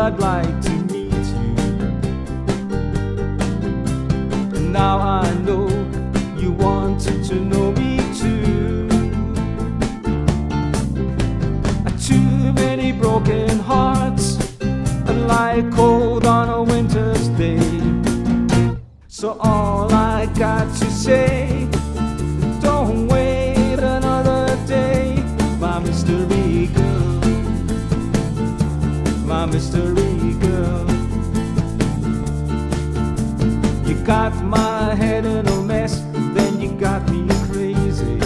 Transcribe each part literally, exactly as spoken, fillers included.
I'd like to meet you. Now I know you wanted to know me too. Too many broken hearts, like cold on a winter's day. So all I got to say, don't wait another day, my mystery girl, my mystery girl. You got my head in a mess, then you got me crazy.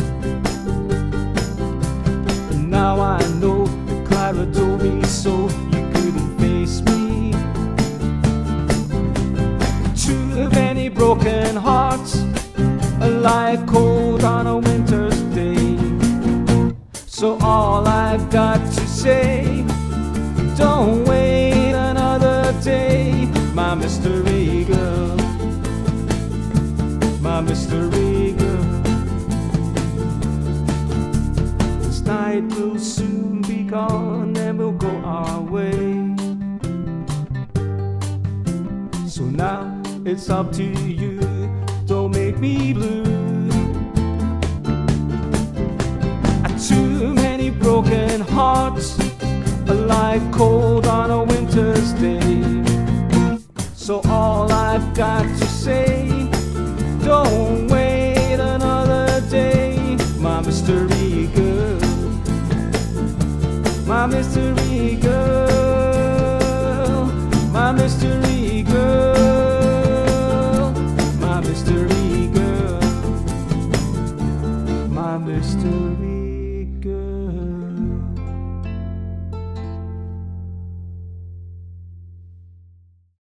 And now I know that Clara told me so, you couldn't face me. Too many broken hearts, like cold on a winter's day. So all I've got to say, don't wait another day, my mystery girl, my mystery girl. This night will soon be gone and we'll go our way. So now it's up to you, don't make me blue. Too many broken hearts, like cold on a winter's day. So all I've got to say, don't wait another day, my mystery girl, my mystery girl, my mystery girl, my mystery girl, my mystery.